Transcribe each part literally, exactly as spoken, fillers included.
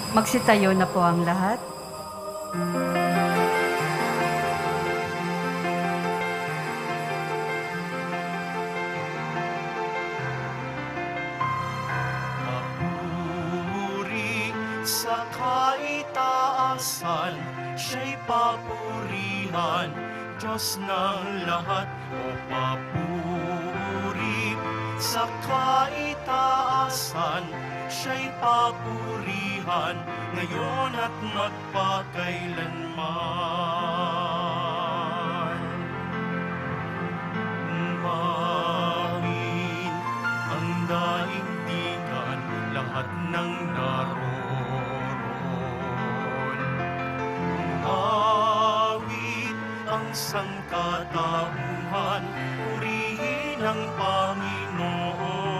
Magsitayo na po ang lahat. Papuri sa kaitaasan, siya'y papurihan, Diyos ng lahat. O papuri sa kaitaasan, siya'y papurihan, ngayon at magpakailanman. Mawin ang daigdigan, lahat ng naroon. Mawin ang sangkatauhan, purihin ang Panginoon.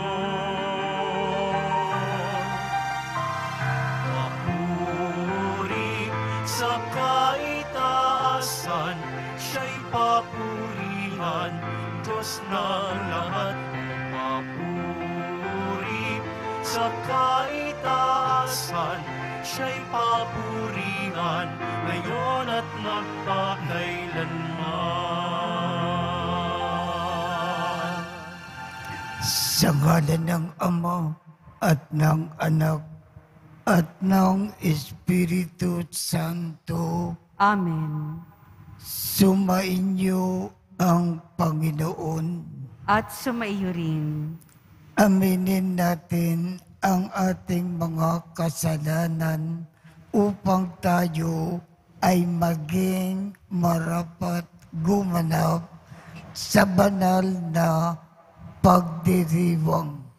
Sa kaitaasan, siya'y papurihan, Diyos ng lahat. Papuri sa kaitaasan, siya'y papurihan, ngayon at magpakailanman. Sa ngalan ng Ama at ng Anak at ng Espiritu Santo. Amen. Sumainyo ang Panginoon. At sumaiyo rin. Aminin natin ang ating mga kasalanan upang tayo ay maging marapat gumanap sa banal na pagdiriwang.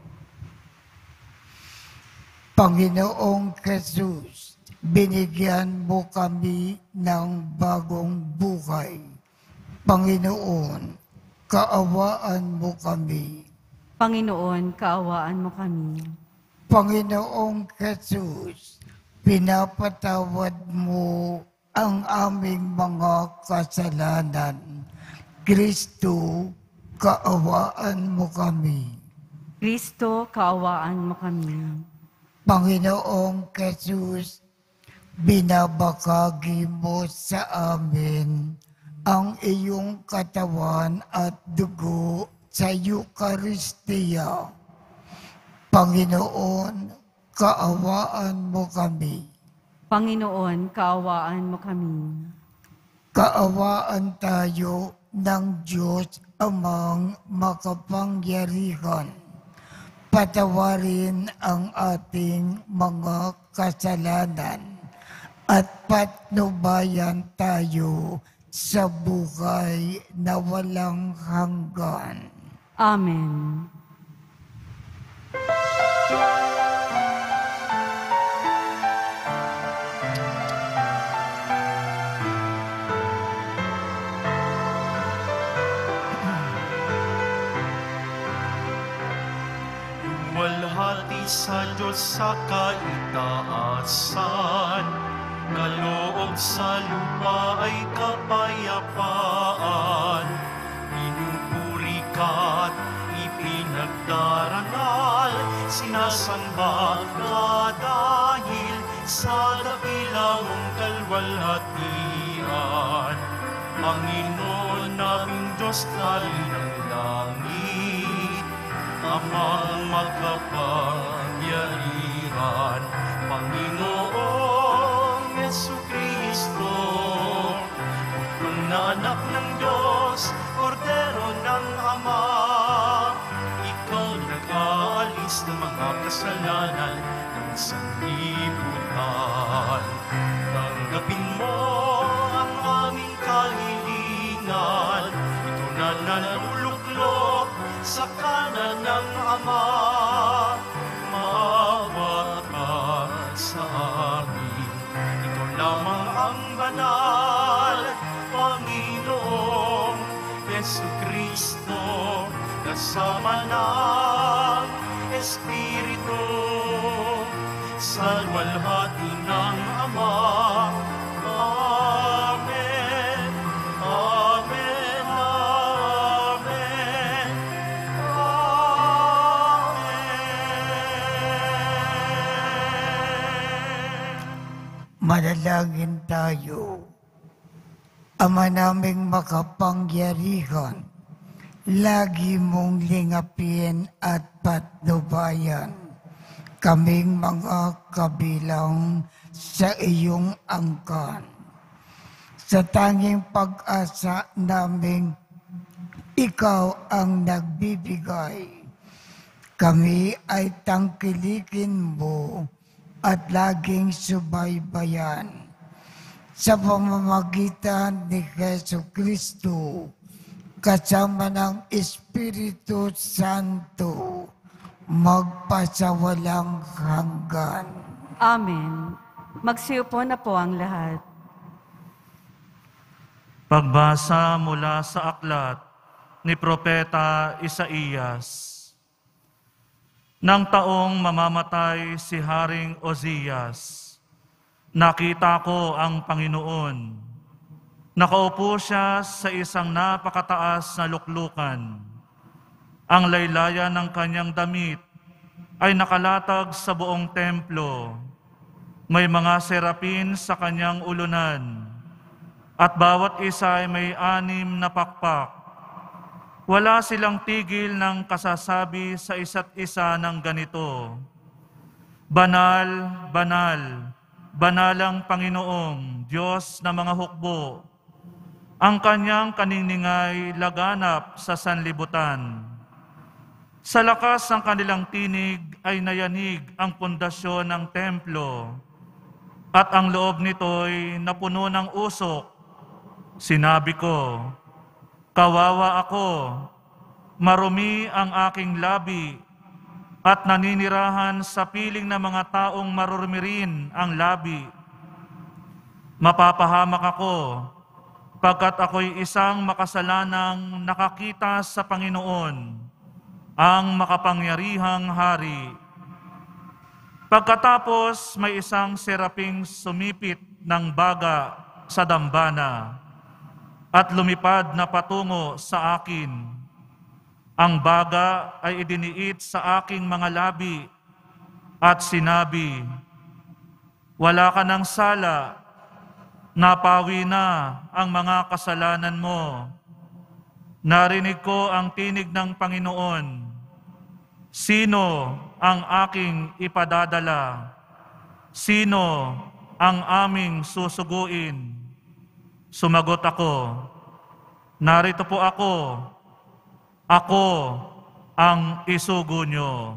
Panginoong Jesus, binigyan mo kami ng bagong buhay. Panginoon, kaawaan mo kami. Panginoon, kaawaan mo kami. Panginoong Jesus, pinapatawad mo ang aming mga kasalanan. Kristo, kaawaan mo kami. Kristo, kaawaan mo kami. Panginoong Jesus, binabakagi mo sa amin ang iyong katawan at dugo sa Eucharistia. Panginoon, kaawaan mo kami. Panginoon, kaawaan mo kami. Kaawaan tayo ng Diyos amang makapangyarihan. Patawarin ang ating mga kasalanan at patnubayan tayo sa buhay na walang hanggan. Amen. Luwalhati sa Diyos sa kaitaasan, kaloob sa lupa ay kapayapaan. Pinupuri ka't ipinagdarangal, sinasamba ka dahil sa dakilang kalwalhatian. Panginoon naming Diyos, Hari ng langit, Amang makapangyarihan, Panginoong Jesucristo, Bukong na anak ng Diyos, Kordero ng Ama, Ikaw nag-aalis ng mga kasalanan ng sanlibutan. Tanggapin mo ang aming kahilingan, ito na naluluklok sa kanan ng Ama. Maawa ka sa amin, ito lamang ang banal, Panginoong Jesucristo, kasama ng Espiritu, sa luwalhati ng Ama. Amen. Amen. Amen. Amen. Manalangin tayo. Ama naming makapangyarihan, lagi mong lingapin at patnubayan kaming mga kabilang sa iyong angkan. Sa tanging pag-asa naming ikaw ang nagbibigay, kami ay tangkilikin mo at laging subaybayan. Sa pamamagitan ni Jesucristo, kasama ng Espiritu Santo, magpasawalang hanggan. Amen. Magsiupo na po ang lahat. Pagbasa mula sa aklat ni Propeta Isaías. Nang taong mamamatay si Haring Ozias, nakita ko ang Panginoon. Nakaupo siya sa isang napakataas na luklukan. Ang laylayan ng kanyang damit ay nakalatag sa buong templo. May mga serapin sa kanyang ulunan, at bawat isa ay may anim na pakpak. Wala silang tigil ng kasasabi sa isa't isa ng ganito: Banal, banal, banal ang Panginoong Diyos na mga hukbo. Ang kanyang kaniningay laganap sa sanlibutan. Sa lakas ng kanilang tinig ay nayanig ang pundasyon ng templo, at ang loob nito'y napuno ng usok. Sinabi ko, kawawa ako, marumi ang aking labi, at naninirahan sa piling ng mga taong marurmirin ang labi. Mapapahamak ako, pagkat ako'y isang makasalanang nakakita sa Panginoon, ang makapangyarihang hari. Pagkatapos may isang seraping sumipit ng baga sa dambana at lumipad na patungo sa akin. Ang baga ay idiniit sa aking mga labi at sinabi, wala ka ng sala, napawi na ang mga kasalanan mo. Narinig ko ang tinig ng Panginoon. Sino ang aking ipadadala? Sino ang aming susuguin? Sumagot ako, narito po ako. Ako ang isugo nyo.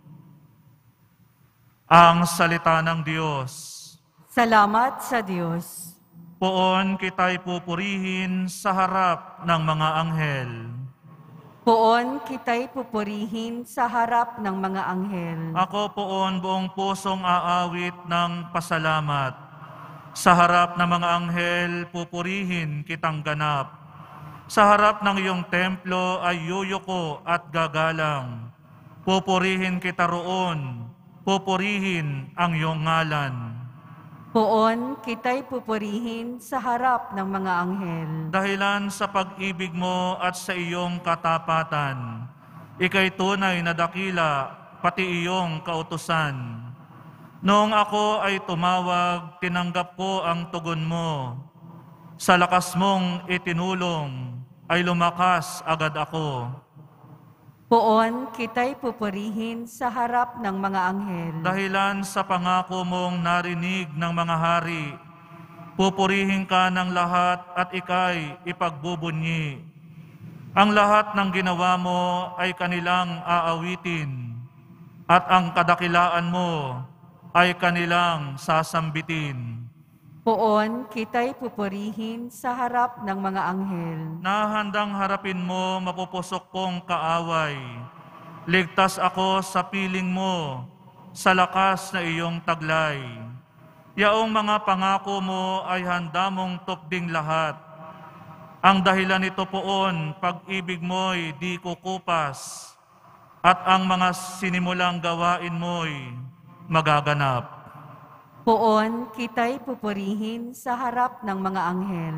Ang salita ng Diyos. Salamat sa Diyos. Poon kita'y pupurihin sa harap ng mga anghel. Poon kita'y pupurihin sa harap ng mga anghel. Ako poon buong pusong aawit ng pasalamat. Sa harap ng mga anghel, pupurihin kitang ganap. Sa harap ng iyong templo ay yuyuko at gagalang. Pupurihin kita roon, pupurihin ang iyong ngalan. Poon kita'y pupurihin sa harap ng mga anghel. Dahilan sa pag-ibig mo at sa iyong katapatan, ika'y tunay na dakila, pati iyong kautusan. Noong ako ay tumawag, tinanggap ko ang tugon mo. Sa lakas mong itinulong, ay lumakas agad ako. Poon kita'y pupurihin sa harap ng mga anghel. Dahilan sa pangako mong narinig ng mga hari, pupurihin ka ng lahat at ika'y ipagbubunyi. Ang lahat ng ginawa mo ay kanilang aawitin, at ang kadakilaan mo ay kanilang sasambitin. Poon kita'y pupurihin sa harap ng mga anghel. Nahandang harapin mo mapupusok kong kaaway. Ligtas ako sa piling mo, sa lakas na iyong taglay. Yaong mga pangako mo ay handa mong tupding lahat. Ang dahilan nito poon, pag-ibig mo'y di kukupas, at ang mga sinimulang gawain mo'y magaganap. Poon kita'y pupurihin sa harap ng mga anghel.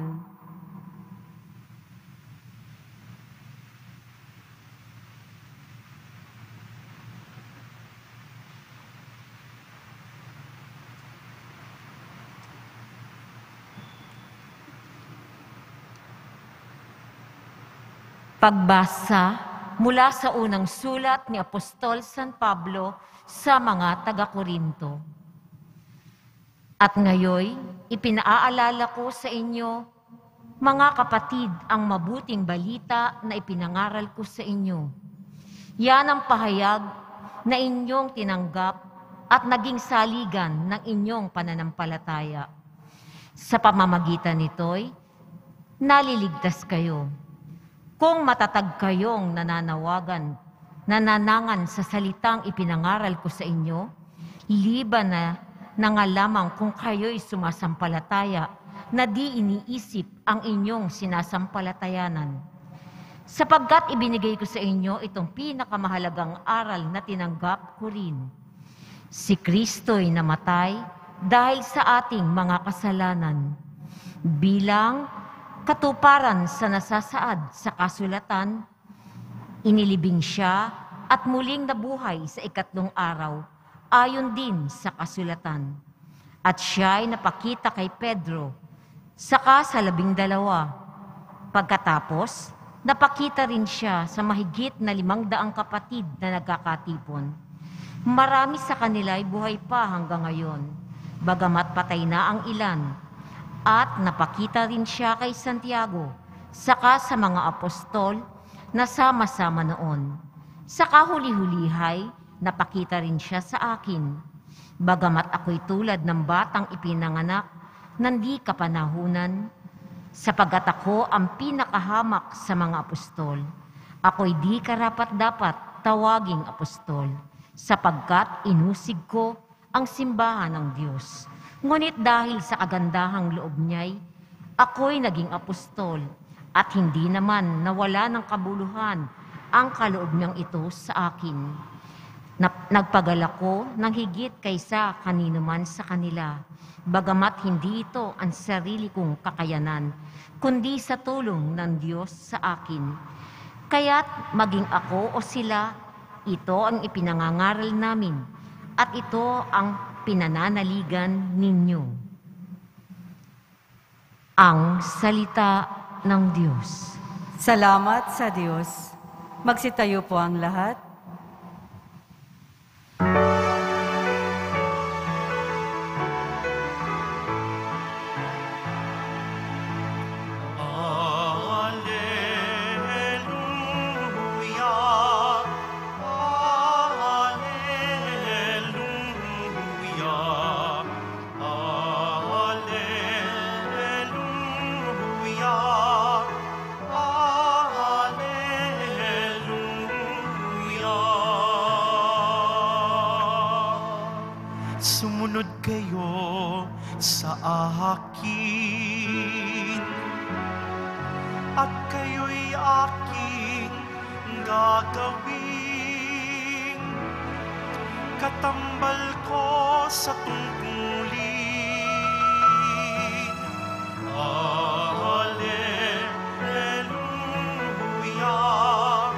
Pagbasa mula sa unang sulat ni Apostol San Pablo sa mga taga-Korinto. At ngayoy, ipinaalala ko sa inyo, mga kapatid, ang mabuting balita na ipinangaral ko sa inyo. Yan ang pahayag na inyong tinanggap at naging saligan ng inyong pananampalataya. Sa pamamagitan nito'y naliligtas kayo. Kung matatag kayong nananawagan, nananangan sa salitang ipinangaral ko sa inyo, liban na nangalamang kung kayo'y sumasampalataya na di iniisip ang inyong sinasampalatayanan. Sapagkat ibinigay ko sa inyo itong pinakamahalagang aral na tinanggap ko rin. Si Kristo'y namatay dahil sa ating mga kasalanan. Bilang katuparan sa nasasaad sa kasulatan, inilibing siya at muling nabuhay sa ikatlong araw, ayon din sa kasulatan. At siya ay napakita kay Pedro, saka sa labing dalawa. Pagkatapos, napakita rin siya sa mahigit na limang daang kapatid na nagkakatipon. Marami sa kanila ay buhay pa hanggang ngayon, bagamat patay na ang ilan. At napakita rin siya kay Santiago, saka sa mga apostol na sama-sama noon. Sa kahuli-hulihay, napakita rin siya sa akin. Bagamat ako'y tulad ng batang ipinanganak, nandi kapanahunan, sapagkat ako ang pinakahamak sa mga apostol. Ako'y di karapat-dapat tawaging apostol, sapagkat inusig ko ang simbahan ng Diyos. Ngunit dahil sa kagandahang loob niya'y, ako'y naging apostol, at hindi naman nawala ng kabuluhan ang kaloob niyang ito sa akin. Nagpadala ko ng higit kaysa kanino man sa kanila, bagamat hindi ito ang sarili kong kakayanan, kundi sa tulong ng Diyos sa akin. Kaya't maging ako o sila, ito ang ipinangangaral namin, at ito ang pinananaligan ninyo. Ang salita ng Diyos. Salamat sa Diyos. Magsitayo po ang lahat. Sumunod kayo sa akin, at kayo'y aking gagawin. Katambal ko sa tungkulin. Alleluia.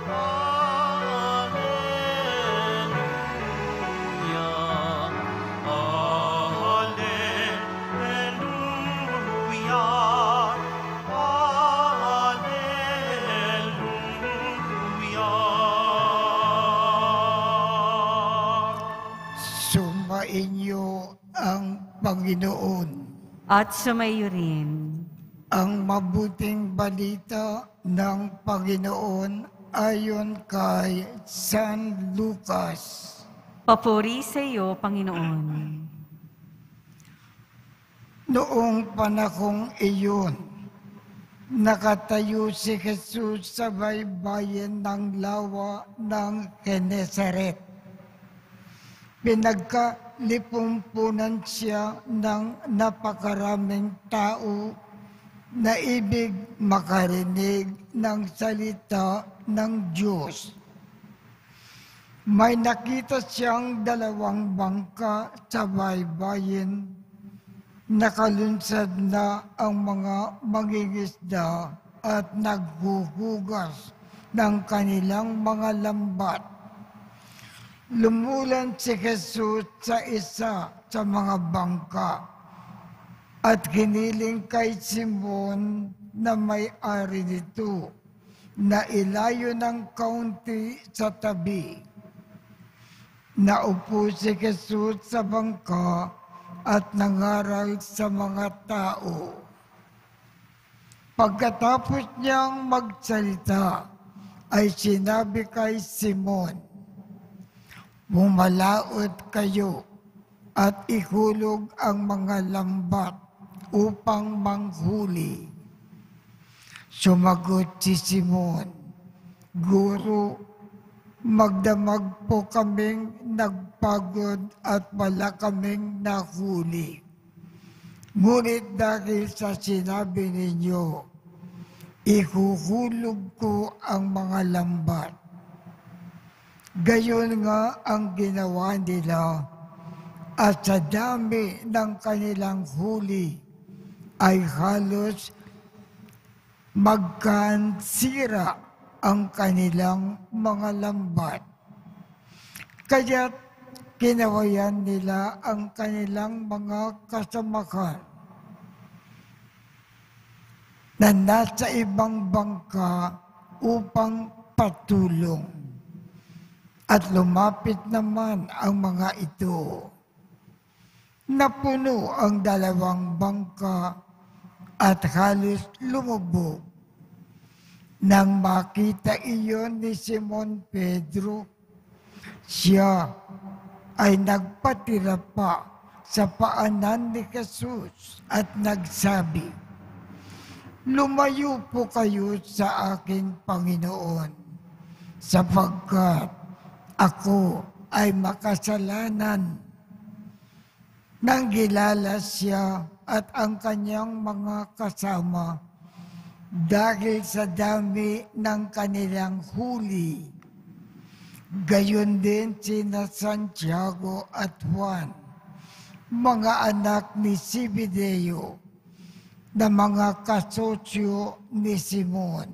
Sumainyo ang Panginoon. At sumayo rin. Ang mabuting balita ng Panginoon ayon kay San Lucas. Papuri sa iyo, Panginoon. Noong panahong iyon, nakatayo si Jesus sa baybayin ng lawa ng Genesaret. Pinagkalipumpunan siya ng napakaraming tao na ibig makarinig ng salita ng Diyos. May nakita siyang dalawang bangka sa baybayin. Nakalunsad na ang mga mangingisda at naghuhugas ng kanilang mga lambat. Lumulan si Jesus sa isa sa mga bangka at hiniling kay Simon na may-ari nito na ilayo ng kaunti sa tabi. Naupo si Jesus sa bangka at nangaral sa mga tao. Pagkatapos niyang magsalita, ay sinabi kay Simon, "Bumalaot kayo at ihulog ang mga lambat upang manghuli." Sumagot si Simon, "Guro, magdamag po kaming nagpagod at wala kaming nahuli. Ngunit dahil sa sinabi ninyo, ihuhulog ko ang mga lambat." Gayon nga ang ginawa nila, at sa dami ng kanilang huli ay halos magkansira ang kanilang mga lambat. Kaya't kinawayan nila ang kanilang mga kasamahan na nasa ibang bangka upang patulong. At lumapit naman ang mga ito. Napuno ang dalawang bangka at halos lumubog. Nang makita iyon ni Simon Pedro, siya ay nagpatira pa sa paanan ni Jesus at nagsabi, "Lumayo po kayo sa aking Panginoon, sapagkat ako ay makasalanan." Nang gilala siya at ang kanyang mga kasama dahil sa dami ng kanilang huli. Gayon din sina Santiago at Juan, mga anak ni Zebedeo, na mga kasosyo ni Simon.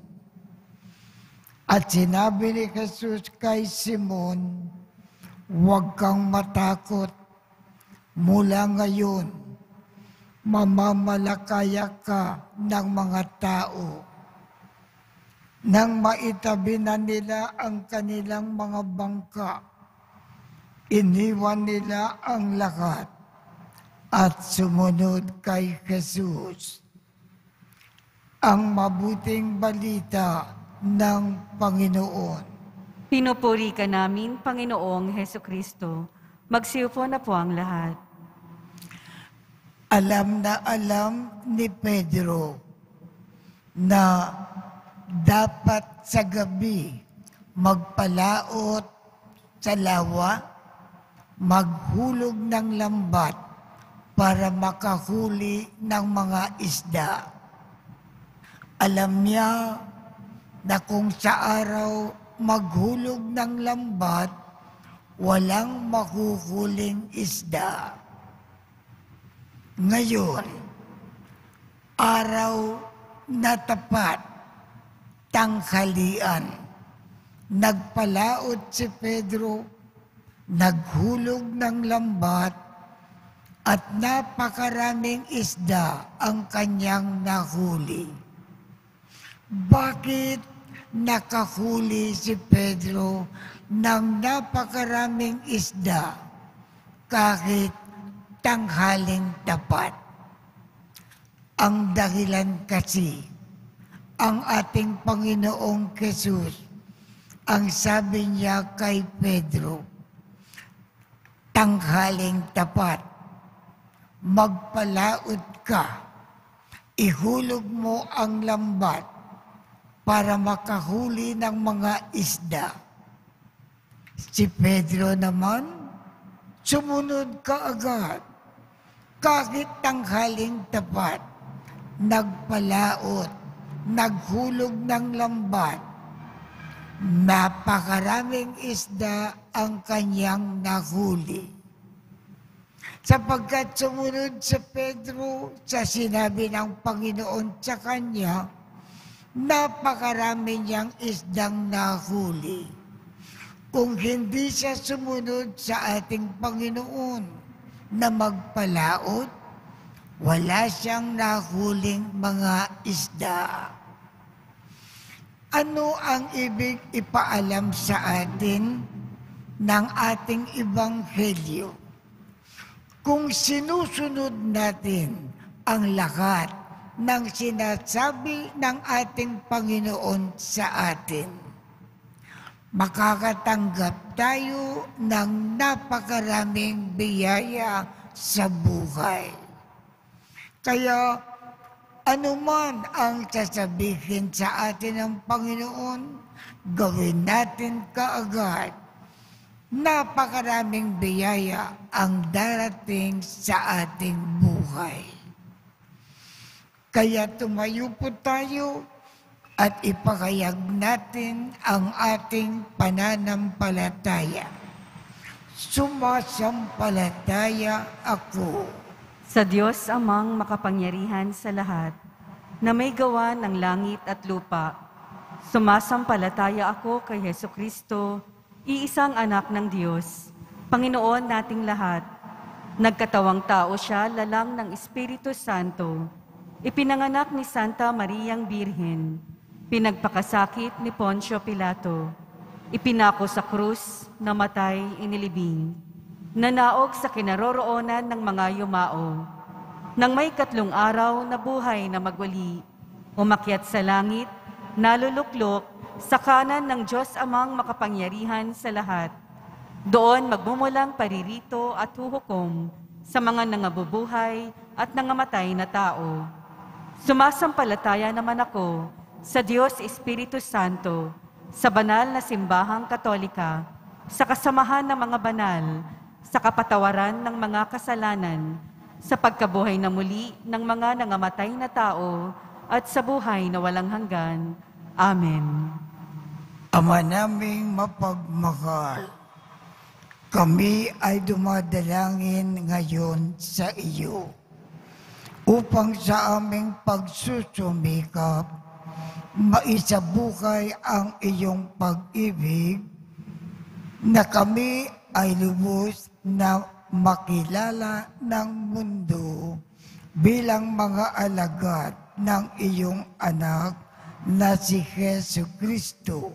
At sinabi ni Jesus kay Simon, "Huwag kang matakot. Mula ngayon, mamamalakaya ka ng mga tao." Nang maitabi na nila ang kanilang mga bangka, iniwan nila ang lahat at sumunod kay Jesus. Ang mabuting balita ng Panginoon. Pinupuri ka namin, Panginoong Hesukristo. Magsiupo na po ang lahat. Alam na alam ni Pedro na dapat sa gabi magpalaot sa lawa, maghulog ng lambat para makahuli ng mga isda. Alam niya na kung sa araw maghulog ng lambat, walang mahuhuling isda. Ngayon, araw na tapat, tanghalian, nagpalaot si Pedro, naghulog ng lambat, at napakaraming isda ang kanyang nahuli. Bakit nakahuli si Pedro ng napakaraming isda kahit tanghaling tapat? Ang dahilan kasi, ang ating Panginoong Jesus, ang sabi niya kay Pedro, "Tanghaling tapat, magpalaot ka, ihulog mo ang lambat para makahuli ng mga isda." Si Pedro naman, sumunod kaagad, kahit tanghaling tapat, nagpalaot, naghulog ng lambat. Napakaraming isda ang kanyang nahuli. Sapagkat sumunod sa Pedro sa sinabi ng Panginoon sa kanya, napakarami niyang isdang nahuli. Kung hindi siya sumunod sa ating Panginoon na magpalaot, wala siyang nahuling mga isda. Ano ang ibig ipaalam sa atin ng ating ebanghelyo? Kung sinusunod natin ang lahat ng sinasabi ng ating Panginoon sa atin, makakatanggap tayo ng napakaraming biyaya sa buhay. Kaya anuman ang sasabihin sa atin ng Panginoon, gawin natin kaagad. Napakaraming biyaya ang darating sa ating buhay. Kaya tumayo po tayo at ipakayag natin ang ating pananampalataya. Sumasampalataya ako Sa Diyos amang makapangyarihan sa lahat, na may gawa ng langit at lupa, sumasampalataya ako kay Hesukristo, iisang anak ng Diyos, Panginoon nating lahat. Nagkatawang tao siya lalang ng Espiritu Santo, ipinanganak ni Santa Mariang Birhen, pinagpakasakit ni Poncio Pilato, ipinako sa krus, namatay, inilibing, nanaog sa kinaroroonan ng mga yumao. Nang may katlong araw na buhay na magwali, umakyat sa langit, naluluklok sa kanan ng Diyos amang makapangyarihan sa lahat. Doon magmumulang paririto at huhukom sa mga nangabubuhay at nangamatay na tao. Sumasampalataya naman ako sa Diyos Espiritu Santo, sa banal na simbahang katolika, sa kasamahan ng mga banal, sa kapatawaran ng mga kasalanan, sa pagkabuhay na muli ng mga nangamatay na tao, at sa buhay na walang hanggan. Amen. Ama naming mapagmahal, kami ay dumadalangin ngayon sa iyo upang sa aming pagsusumikap, maisabuhay ang iyong pag-ibig na kami ay lubos na makilala ng mundo bilang mga alagad ng iyong anak na si Jesucristo.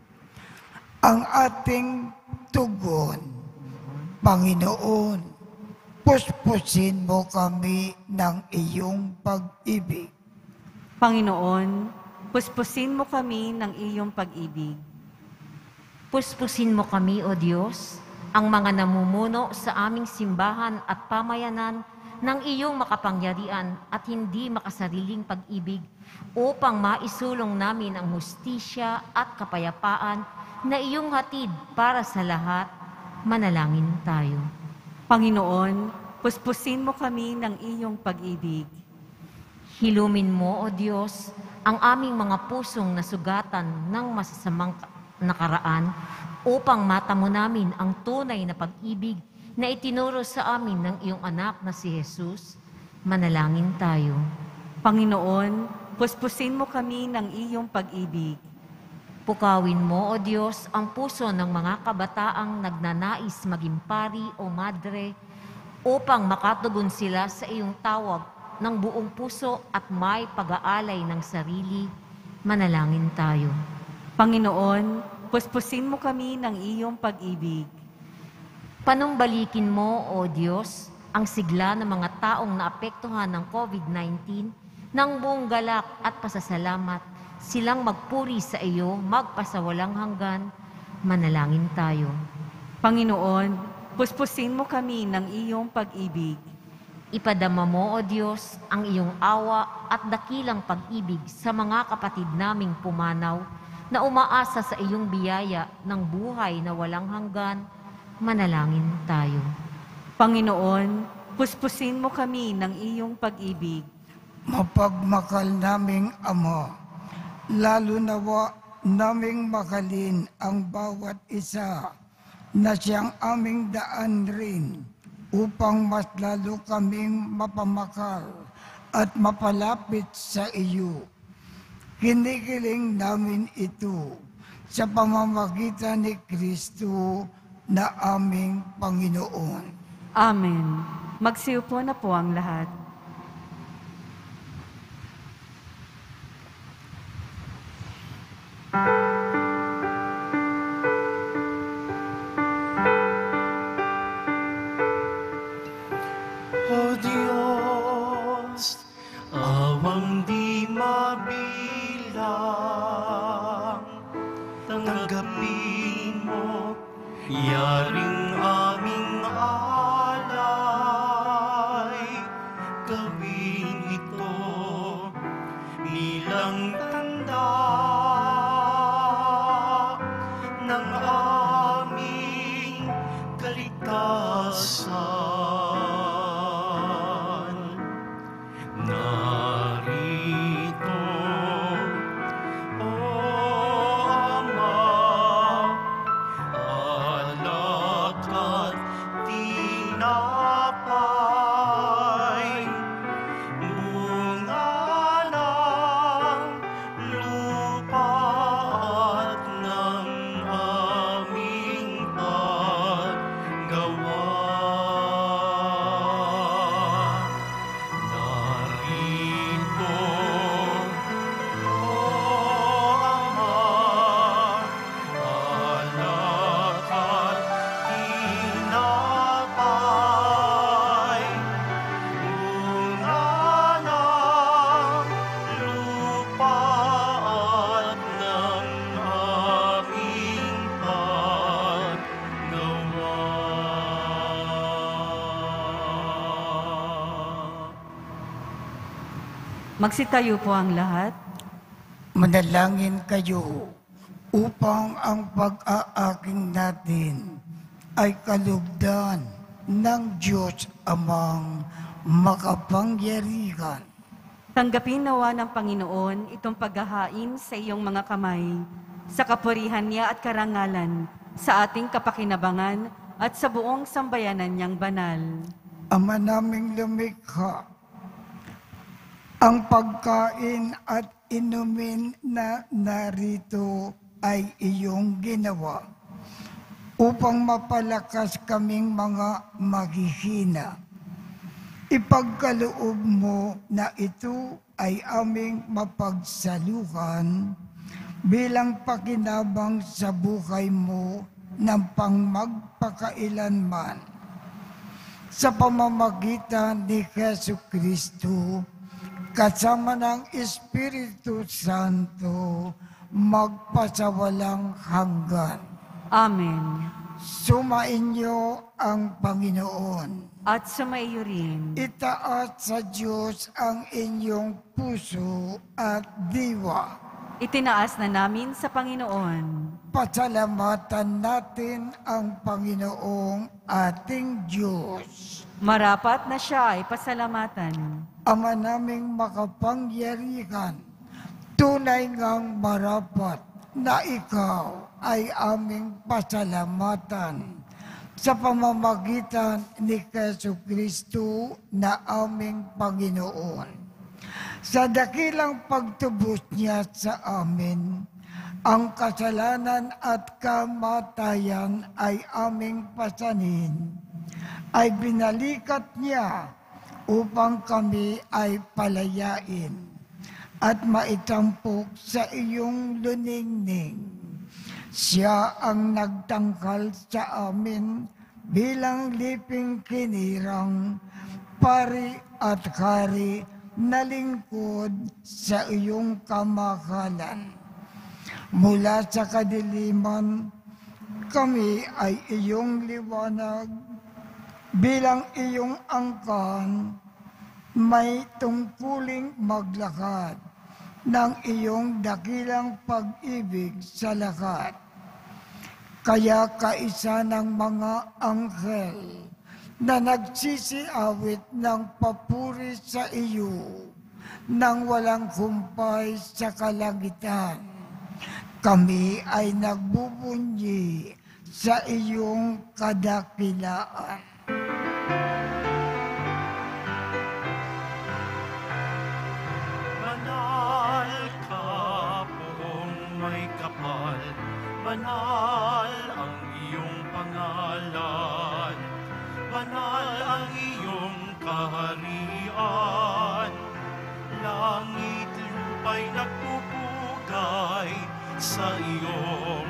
Ang ating tugon, Panginoon, puspusin mo kami ng iyong pag-ibig. Panginoon, puspusin mo kami ng iyong pag-ibig. Puspusin mo kami, O Diyos, ang mga namumuno sa aming simbahan at pamayanan ng iyong makapangyarihan at hindi makasariling pag-ibig upang maisulong namin ang hustisya at kapayapaan na iyong hatid para sa lahat. Manalangin tayo. Panginoon, puspusin mo kami ng iyong pag-ibig. Hilumin mo, O Diyos, ang aming mga pusong nasugatan ng masasamang nakaraan upang matamo namin ang tunay na pag-ibig na itinuro sa amin ng iyong anak na si Jesus. Manalangin tayo. Panginoon, puspusin mo kami ng iyong pag-ibig. Pukawin mo, O Diyos, ang puso ng mga kabataang nagnanais maging pari o madre upang makatugon sila sa iyong tawag ng buong puso at may pag-aalay ng sarili. Manalangin tayo. Panginoon, puspusin mo kami ng iyong pag-ibig. Panumbalikin mo, O Diyos, ang sigla ng mga taong naapektuhan ng COVID nineteen ng buong galak at pasasalamat, silang magpuri sa iyo, magpasawalang hanggan. Manalangin tayo. Panginoon, puspusin mo kami ng iyong pag-ibig. Ipadama mo, O Diyos, ang iyong awa at dakilang pag-ibig sa mga kapatid naming pumanaw na umaasa sa iyong biyaya ng buhay na walang hanggan. Manalangin tayo. Panginoon, puspusin mo kami ng iyong pag-ibig. Mapagmakal naming Ama, lalo nawa naming makalin ang bawat isa na siyang aming daan rin upang mas lalo kaming mapamakal at mapalapit sa iyo. Kinikiling namin ito sa pamamagitan ni Kristo na aming Panginoon. Amen. Magsiupo na po ang lahat. O Diyos, awang di mabilang, tanggapin mo yaring aming alay. Gawin ito bilang tanda ng aming kaligtasan. Narito, O Ama, alak at tinapay, bunga ng lupa at ng aming paggawa. Narito, O Ama, alak at tinapay, bunga ng lupa at ng aming paggawa. Magsitayo po ang lahat. Manalangin kayo upang ang pag-aaking natin ay kalugdan ng Diyos amang makapangyarihan. Tanggapin nawa ng Panginoon itong paghahain sa iyong mga kamay, sa kapurihan niya at karangalan, sa ating kapakinabangan at sa buong sambayanan niyang banal. Ama naming lumikha, ang pagkain at inumin na narito ay iyong ginawa upang mapalakas kaming mga maghihina. Ipagkaloob mo na ito ay aming mapagsaluhan bilang pakinabang sa buhay mo ng pangmagpakailanman. Sa pamamagitan ni Jesucristo, kasama ng Espiritu Santo, magpasawalang hanggan. Amen. Sumainyo ang Panginoon. At sumaiyo rin. Itaas sa Diyos ang inyong puso at diwa. Itinaas na namin sa Panginoon. Pasalamatan natin ang Panginoong ating Diyos. Marapat na siya ay pasalamatan. Ama naming makapangyarihan, tunay ngang marapat na ikaw ay aming pasalamatan sa pamamagitan ni Jesucristo na aming Panginoon. Sa dakilang pagtubos niya sa amin, ang kasalanan at kamatayan ay aming pasanin, ay binalikat niya upang kami ay palayain at maitampok sa iyong luningning. Siya ang nagtangkal sa amin bilang liping kinirang, pari at hari na lingkod sa iyong kamahalan. Mula sa kadiliman, kami ay iyong liwanag. Bilang iyong angkan, may tungkuling maglakad ng iyong dakilang pag-ibig sa lahat. Kaya kaisa ng mga anghel na nagsisiawit ng papuri sa iyo nang walang humpay sa kalangitan, kami ay nagbubunyi sa iyong kadakilaan. Banal ka poong may kapal, banal ang iyong pangalan, banal ang iyong kaharian. Langit lupa'y nagpupugay sa iyong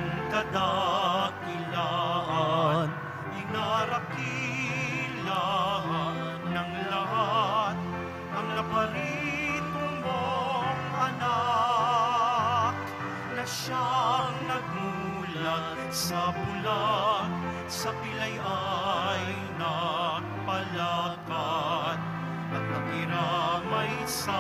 kadakilaan. Inarakilan ng sa pilay ay nagpalakad at nakiramay sa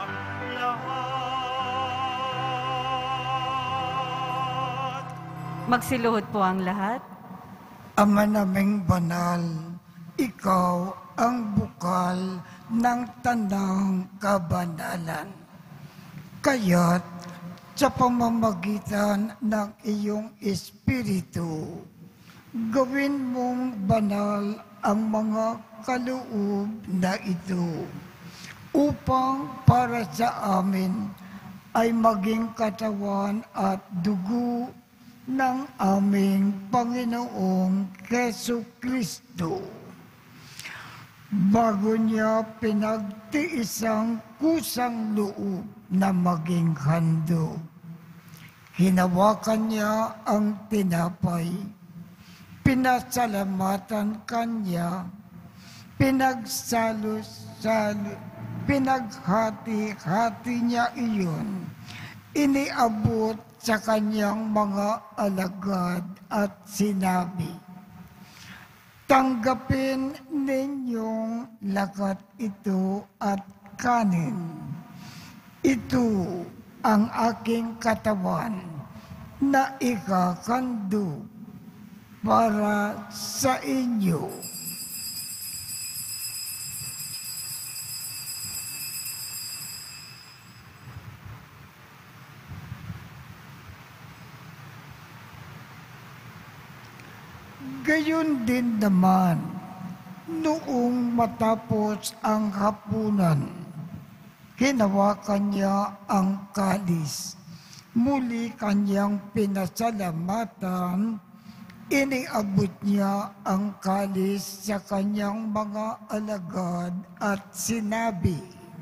lahat. Magsiluhod po ang lahat. Ama naming banal, ikaw ang bukal ng tanang kabanalan. Kaya't sa pamamagitan ng iyong Espiritu, gawin mong banal ang mga kaloob na ito, upang para sa amin ay maging katawan at dugo ng aming Panginoong Jesucristo. Bago niya pinagtiisang kusang loob na maging handog, hinawakan niya ang tinapay, pinasalamatan kanya, pinagsalo-salo, pinaghati-hati niya iyon, iniabot sa kanyang mga alagad at sinabi, "Tanggapin ninyong lakat ito at kanin. Ito ang aking katawan na ikakandog para sa inyo." Gayon din naman, noong matapos ang hapunan, hinawakan niya ang kalis. Muli kanyang pinasalamatan, iniabot niya ang kalis sa kanyang mga alagad at sinabi,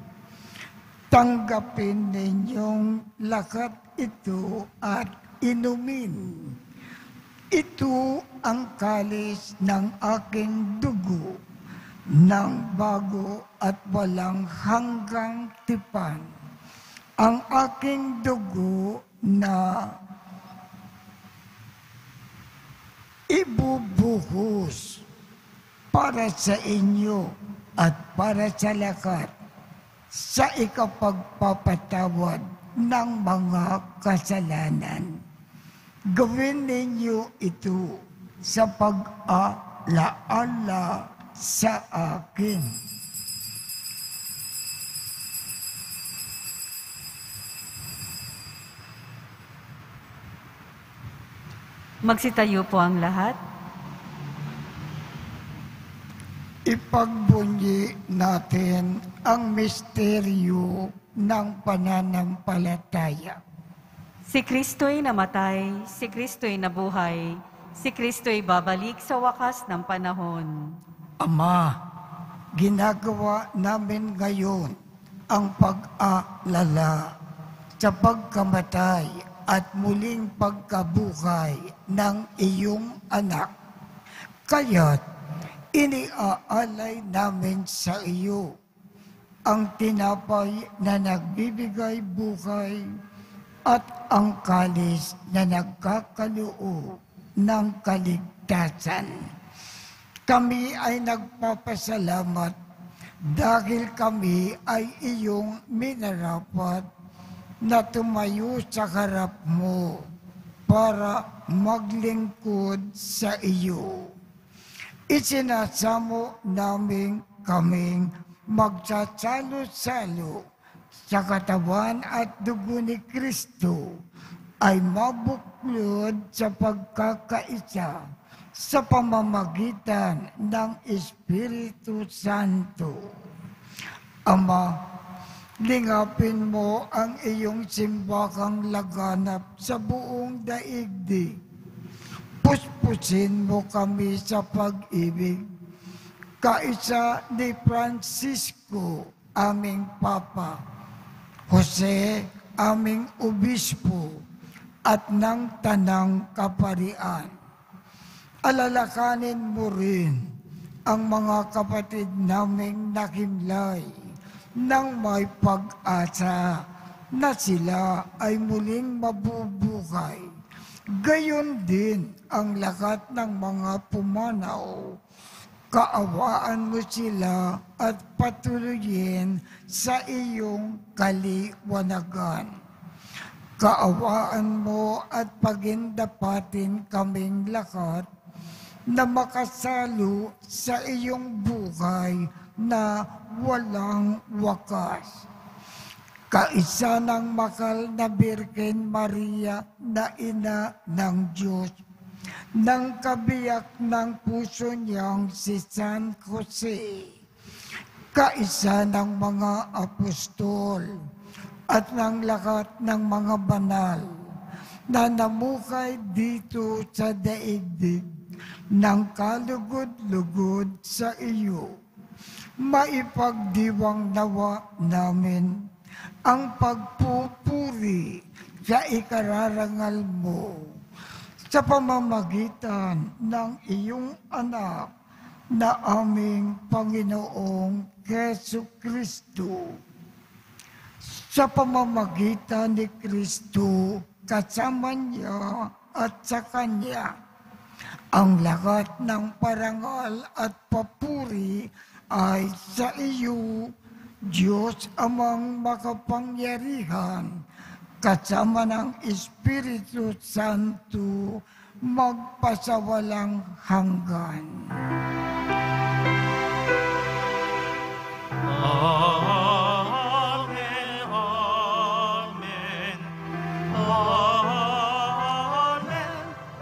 "Tanggapin ninyong lakat ito at inumin. Ito ang kalis ng aking dugo ng bago at walang hanggang tipan. Ang aking dugo na ibubuhos para sa inyo at para sa lakat sa ikapagpapatawad ng mga kasalanan. Gawin ninyo ito sa pag-alaala sa akin." Magsitayo po ang lahat. Ipagbunyi natin ang misteryo ng pananampalataya. Si Kristo'y namatay, si Kristo'y nabuhay, si Kristo'y babalik sa wakas ng panahon. Ama, ginagawa namin ngayon ang pag-aalala sa pagkamatay at muling pagkabuhay ng iyong anak. Kaya't iniaalay namin sa iyo ang tinapay na nagbibigay buhay at ang kalis na nagkakaloob ng kaligtasan. Kami ay nagpapasalamat dahil kami ay iyong minarapat na tumayo sa harap mo para maglingkod sa iyo. Isinasamo namin kaming magsasalo-salo sa katawan at dugo ni Kristo ay mabuklod sa pagkakaisa sa pamamagitan ng Espiritu Santo. Ama, lingapin mo ang iyong simbakang laganap sa buong daigdig. Puspusin mo kami sa pag-ibig, kaisa ni Francisco, aming Papa, Jose, aming Obispo, at ng Tanang Kaparian. Alalakanin mo rin ang mga kapatid naming nakimlay nang may pag-asa na sila ay muling mabubuhay Gayon din ang lahat ng mga pumanaw. Kaawaan mo sila at patuloyin sa iyong kaliwanagan. Kaawaan mo at pagindapatin kaming lahat na makasalo sa iyong buhay na walang wakas. Kaisa ng makal na Birhen Maria na ina ng Diyos, ng kabiyak ng puso niyang si San Jose, kaisa ng mga apostol at ng lahat ng mga banal na namukay dito sa daigdig ng kalugod-lugod sa iyo. Maipagdiwang nawa namin ang pagpupuri sa ikararangal mo sa pamamagitan ng iyong anak na aming Panginoong Hesu Kristo. Sa pamamagitan ni Kristo, kasama niya at sa Kanya, ang lahat ng parangal at papuri ay sa iyo, Diyos Amang makapangyarihan, kasama ng Espiritu Santo, magpasawalang hanggan. Amen, amen, amen,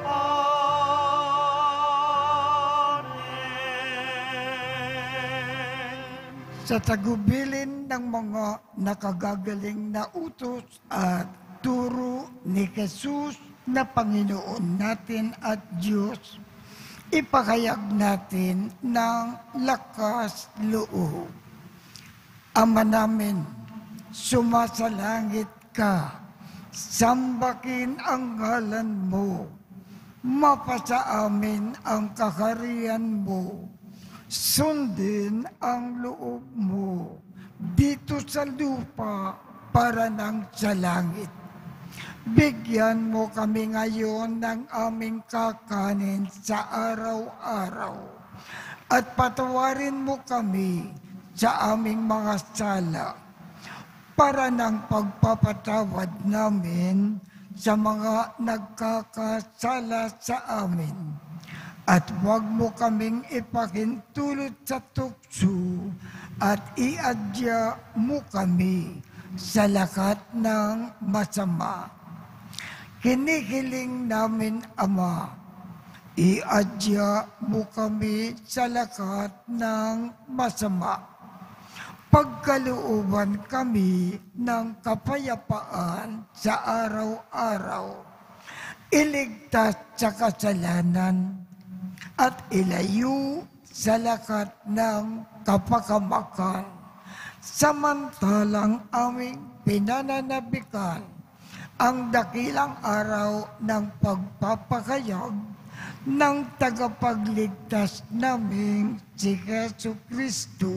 amen. Sa tagubilin ng mga nakagagaling na utos at turo ni Jesus na Panginoon natin at Diyos, ipahayag natin ng lakas loob. Ama namin, sumasalangit ka, sambakin ang ngalan mo, mapasa amin ang kaharian mo, sundin ang loob mo dito sa lupa para nang sa langit. Bigyan mo kami ngayon ng aming kakanin sa araw-araw at patawarin mo kami sa aming mga sala para ng pagpapatawad namin sa mga nagkakasala sa amin. At huwag mo kaming ipahintulot sa tukso at iadya mo kami sa lahat ng masama. Hinihiling namin, Ama, iadya mo kami sa lahat ng masama. Pagkalooban kami ng kapayapaan sa araw-araw. Iligtas sa kasalanan at ilayo sa lahat ng kapakamakan. Samantalang aming pinananabikan ang dakilang araw ng pagpapakayag ng tagapagligtas naming si Jesu Kristo.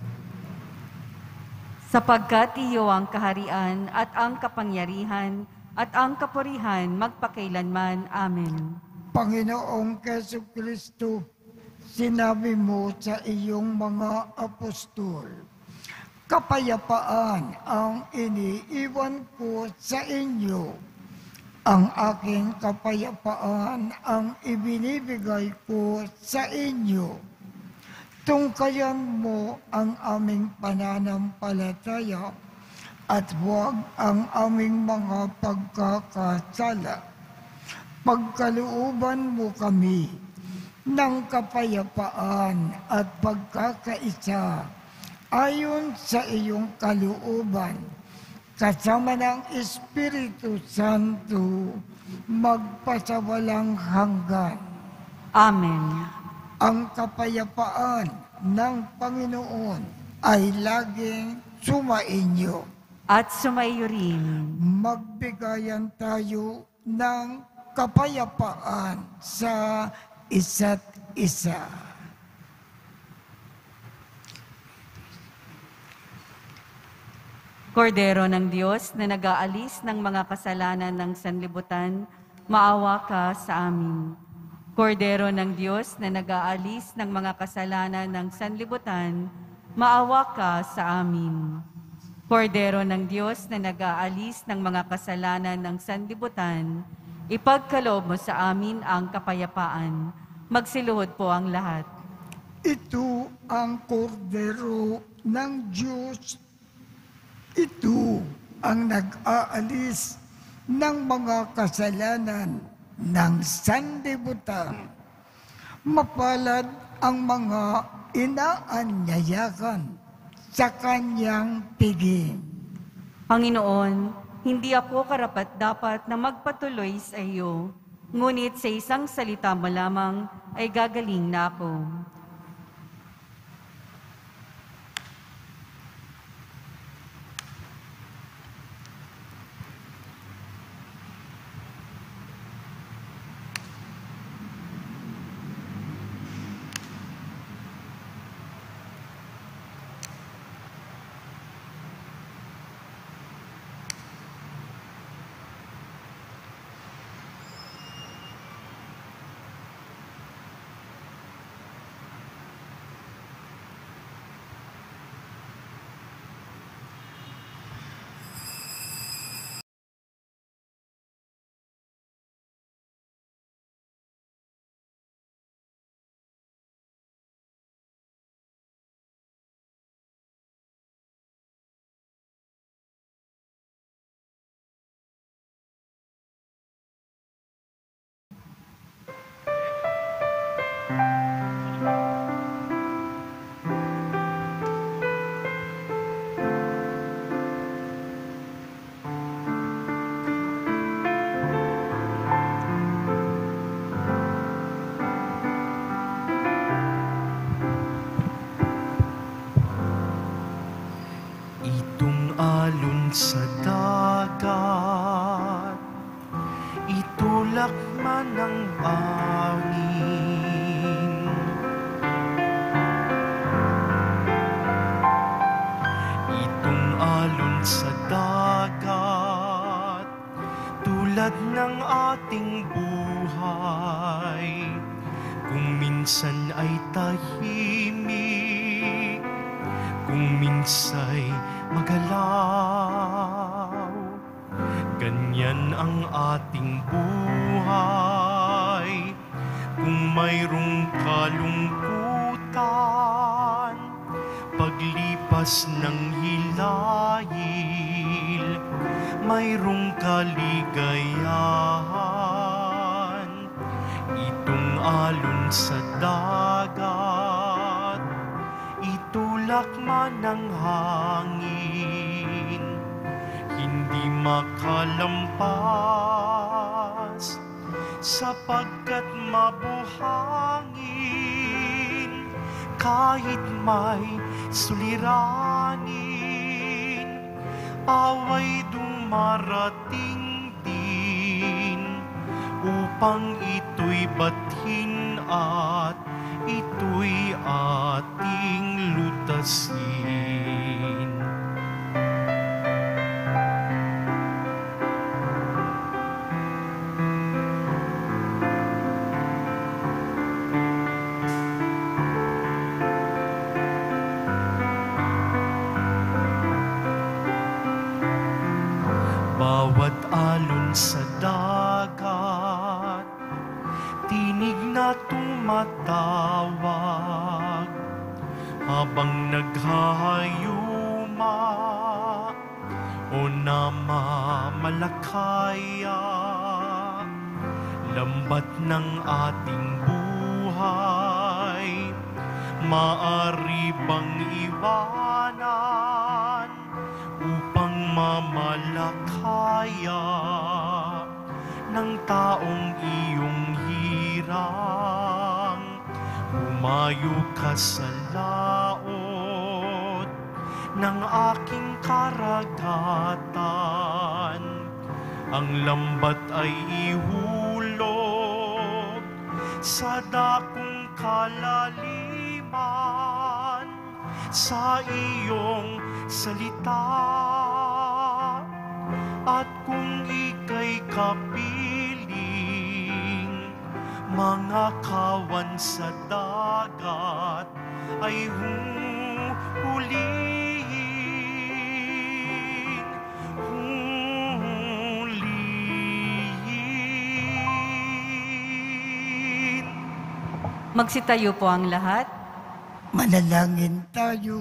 Sapagkat iyo ang kaharian at ang kapangyarihan at ang kapurihan magpakailanman. Amen. Panginoong Jesu Kristo, sinabi mo sa iyong mga apostol, kapayapaan ang iniiwan ko sa inyo. Ang aking kapayapaan ang ibinibigay ko sa inyo. Tungkayan mo ang aming pananampalataya at huwag ang aming mga pagkakasala. Pagkalooban mo kami ng kapayapaan at pagkakaisa ayon sa iyong kalooban, kasama ng Espiritu Santo, magpasawalang hanggan. Amen. Ang kapayapaan ng Panginoon ay laging sumainyo. At sumaiyo rin. Magbigayan tayo ng kapayapaan sa isa't isa. Kordero ng Diyos na nag-aalis ng mga kasalanan ng sanlibutan, maawa ka sa amin. Kordero ng Diyos na nag-aalis ng mga kasalanan ng sanlibutan, maawa ka sa amin. Kordero ng Diyos na nag-aalis ng mga kasalanan ng sanlibutan, ipagkaloob mo sa amin ang kapayapaan. Magsiluhod po ang lahat. Ito ang kordero ng Diyos. Ito ang nag-aalis ng mga kasalanan ng sanlibutan. Mapalad ang mga inaanyayakan sa kanyang piging. Panginoon, hindi ako karapat-dapat na magpatuloy sa iyo, ngunit sa isang salita mo lamang ay gagaling na ako. Alon sa dagat, itulak man ng angin. Itong alon sa dagat, tulad ng ating buhay, kung minsan ay tahimik, kung minsa'y magalaw. Ganyan ang ating buhay. Kung mayroong kalungkutan, paglipas ng hilahin, mayroong kaligayahan. Itong alon sa dagat, itulak man ng hangin, hindi makalampas, sapagkat mabuhangin, kahit may suliranin, away dumarating din, upang ito'y bathin at ito'y ating lutasin. Bawat alon sa dagat, tinig na tumatawag, habang naghahayuma o namamalakaya. Lambat ng ating buhay, maari bang iwanan upang mamalakaya ng taong iyong hirang? Humayo ka sa laot ng aking karagatan, ang lambat ay ihulog sa dakong kalaliman, sa iyong salita. At kung ika'y kapili, mga kawan sa dagat ay huhulihin, hulihin. Magsitayo po ang lahat. Manalangin tayo.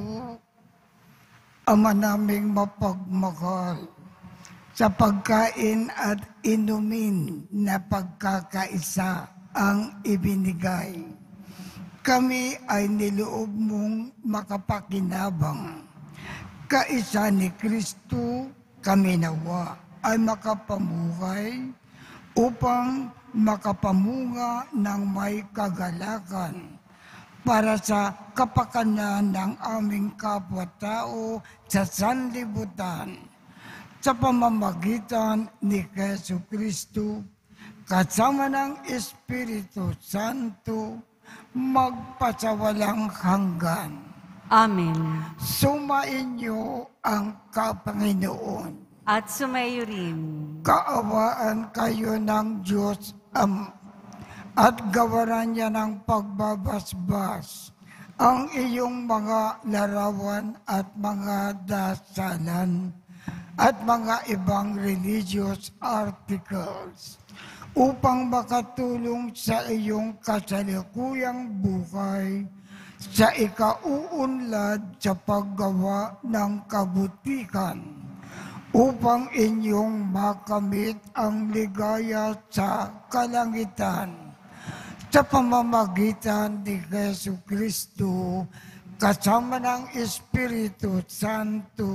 Ama naming mapagmahal, sa pagkain at inumin na pagkakaisa ang ibinigay. Kami ay niloob mong makapakinabang. Kaisa ni Kristo, kami nawa ay makapamuhay upang makapamunga ng may kagalakan para sa kapakanan ng aming kapwa-tao sa sanlibutan. Sa pamamagitan ni Jesu Kristo, kasama ng Espiritu Santo, magpasawalang hanggan. Amen. Sumainyo ang Kapanginoon. At sumayo rin. Kaawaan kayo ng Diyos Ama, at gawaran niya ng pagbabasbas ang iyong mga larawan at mga dasalan at mga ibang religious articles upang makatulong sa iyong kasalukuyang buhay sa ikauunlad sa paggawa ng kabutikan upang inyong makamit ang ligaya sa kalangitan. Sa pamamagitan ni Jesu Kristo, kasama ng Espiritu Santo,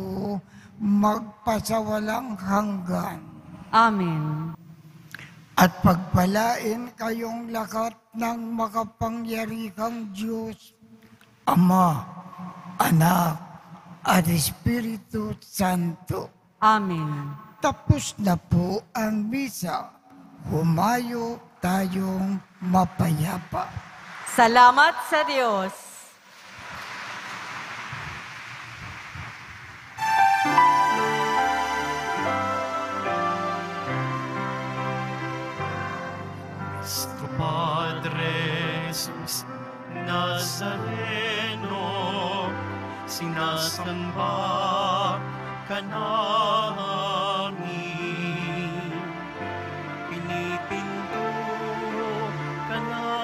magpasawalang hanggan. Amen. At pagpalain kayong lahat ng makapangyarihang Diyos, Ama, Anak, at Espiritu Santo. Amen. Tapos na po ang misa. Humayo tayong mapayapa. Salamat sa Diyos. Nuestro Padre Jesus Nazareno, sinasamba ka namin. Pinipinto ka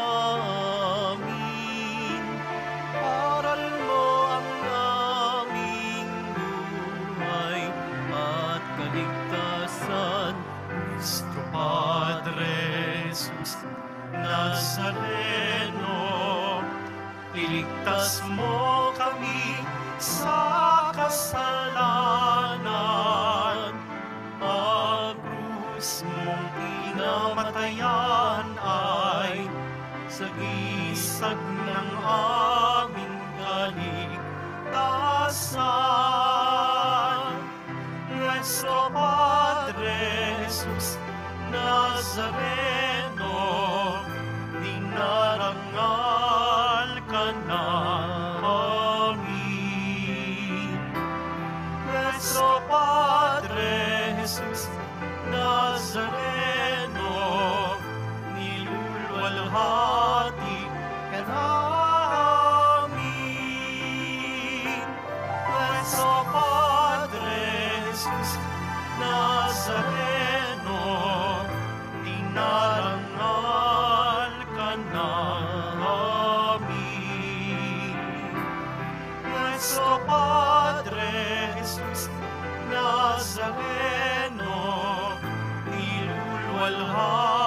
namin. Aral mo ang aming buhay at kaligtasan. Nuestro Padre Jesus Nazareno, iligtas mo kami sa kasalanan. Ang krus mong pinamatayan ay sagisag ng aming kaligtasan. Nuestro Padre Jesus Nazareno, dinarangal ka namin. Nuestro Padre Jesus Nazareno, nilulwalhati ka namin. Nuestro Padre Jesus Nazareno, dinarangal ka namin. Nuestro Padre Jesus Nazareno, nilulwalhati